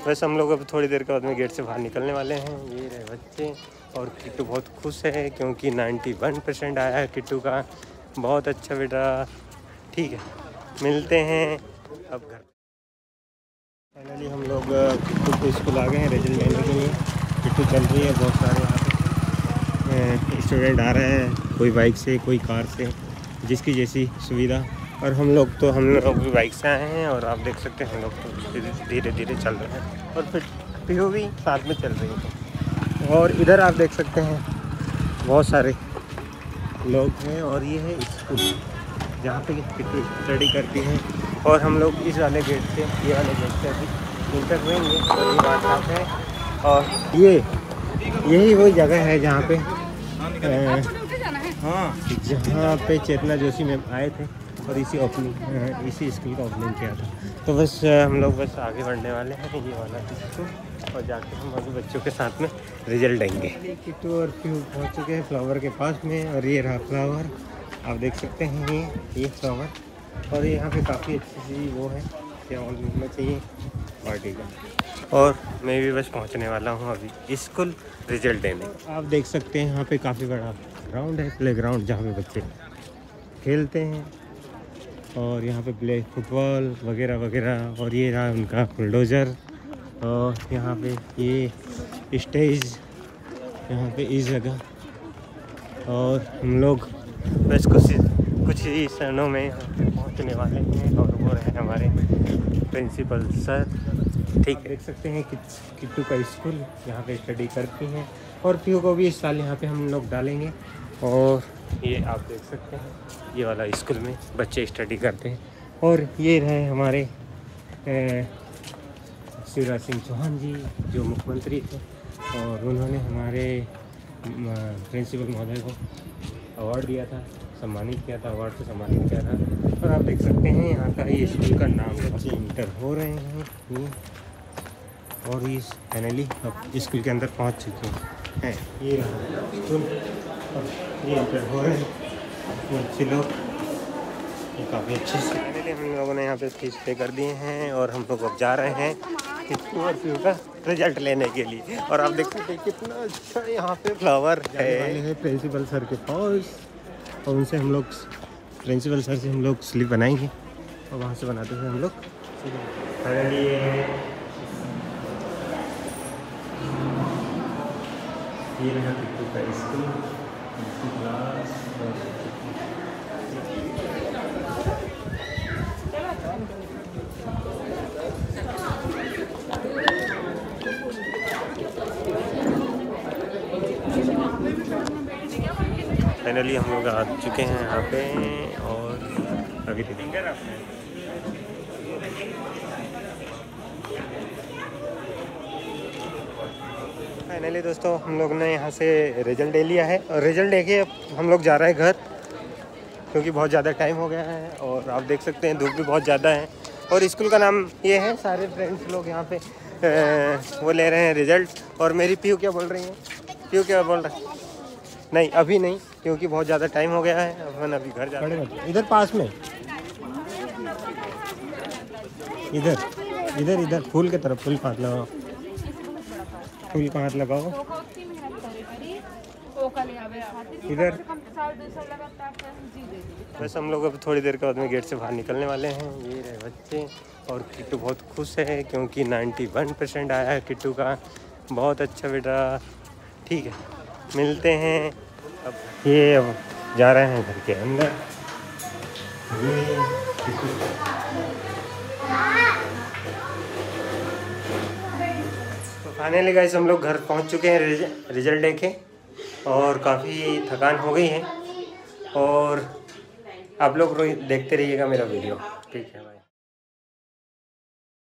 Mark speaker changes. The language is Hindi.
Speaker 1: बस हम लोग अब थोड़ी देर के बाद में गेट से बाहर निकलने वाले हैं। ये रहे बच्चे और किट्टू बहुत खुश है क्योंकि 91% आया है किट्टू का। बहुत अच्छा बेटा, ठीक है, मिलते हैं अब घर। फाइनली हम लोग किट्टू को स्कूल आ गए हैं रिजल्ट लेने के लिए। किट्टू चल रही है, बहुत सारे यहाँ पे स्टूडेंट आ रहे हैं, कोई बाइक से कोई कार से, जिसकी जैसी सुविधा। और हम लोग भी बाइक से आए हैं और आप देख सकते हैं हम लोग तो धीरे धीरे चल रहे हैं और फिर पीहू भी साथ में चल रही है। और इधर आप देख सकते हैं बहुत सारे लोग हैं और ये है स्कूल जहाँ पे किट्टू स्टडी करती हैं। और हम लोग इस वाले गेट से, ये वाले गेट से अभी इंटर हुएंगे और ये बात साफ है। और यही वही जगह है जहाँ पे जहाँ पे चेतना जोशी में आए थे और इसी स्कूल का ओपनिंग किया था। तो बस हम लोग बस आगे बढ़ने वाले हैं ये वाला स्कूल और जाके हम अभी बच्चों के साथ में रिजल्ट देंगे। किट्टू और पीहू पहुँच चुके हैं फ्लावर के पास में और ये रहा फ्लावर, आप देख सकते हैं ये फ्लावर। और यहाँ पे काफ़ी अच्छी सी वो है, क्या मिलना चाहिए पार्टी का। और मैं भी बस पहुँचने वाला हूँ अभी स्कूल रिजल्ट देने। आप देख सकते हैं यहाँ पे काफ़ी बड़ा ग्राउंड है, प्ले ग्राउंड, जहाँ पे बच्चे खेलते हैं और यहाँ पे प्ले फुटबॉल वगैरह वगैरह। और ये रहा उनका बुलडोज़र और यहाँ पे ये स्टेज यहाँ पे इस जगह। और हम लोग बस कुछ ही क्षणों में पहुँचने वाले हैं और वो रहे हमारे प्रिंसिपल सर। ठीक, देख सकते हैं किट्टू का स्कूल यहाँ पे स्टडी करती हैं और पीहू को भी इस साल यहाँ पे हम लोग डालेंगे। और ये आप देख सकते हैं ये वाला स्कूल में बच्चे स्टडी करते हैं। और ये रहे हमारे शिवराज सिंह चौहान जी जो मुख्यमंत्री थे और उन्होंने हमारे प्रिंसिपल महोदय को अवार्ड दिया था, सम्मानित किया था, अवार्ड से सम्मानित किया था। और आप देख सकते हैं यहाँ का ये स्कूल का नाम बच्चे इंटर हो रहे हैं ये। और ये फाइनली अब स्कूल के अंदर पहुँच चुके हैं। ये स्कूल ये इंटर हो रहे हैं बच्चे लोग, ये काफ़ी अच्छे से। फाइनली हम लोगों ने यहाँ पे फीस पे कर दिए हैं और हम लोग अब जा रहे हैं किट्टू और पीहू का रिजल्ट लेने के लिए। और आप देख सकते हैं कितना अच्छा यहाँ पे फ्लावर है प्रिंसिपल सर के पास। और उनसे हम लोग प्रिंसिपल सर से हम लोग स्लिप बनाएंगे और वहाँ से बनाते हुए हम लोग फाइनली ये रहा किट्टू का स्कूल क्लास। फाइनली हम लोग आ चुके हैं यहाँ पे और अभी फाइनली दोस्तों हम लोग ने यहाँ से रिजल्ट ले लिया है और रिजल्ट लेके हम लोग जा रहे हैं घर क्योंकि बहुत ज़्यादा टाइम हो गया है। और आप देख सकते हैं धूप भी बहुत ज़्यादा है। और स्कूल का नाम ये है, सारे फ्रेंड्स लोग यहाँ पे वो ले रहे हैं रिजल्ट। और मेरी पीहू क्या बोल रही है? पीहू क्या बोल रहा है? नहीं अभी नहीं, क्योंकि बहुत ज़्यादा टाइम हो गया है, अपन अभी घर जा रहे हैं। इधर पास में इधर फूल की तरफ, फूल का हाथ लगाओ, फूल का हाथ लगाओ इधर। बस हम लोग अब थोड़ी देर के बाद में गेट से बाहर निकलने वाले हैं। ये रहे बच्चे और किट्टू बहुत खुश है क्योंकि 91% आया है किट्टू का। बहुत अच्छा बेटा, ठीक है, मिलते हैं अब। ये अब जा रहे हैं घर के अंदर। तो फाइनली गाइस हम लोग घर पहुंच चुके हैं रिजल्ट देखे और काफ़ी थकान हो गई है। और आप लोग देखते रहिएगा मेरा वीडियो, ठीक है भाई।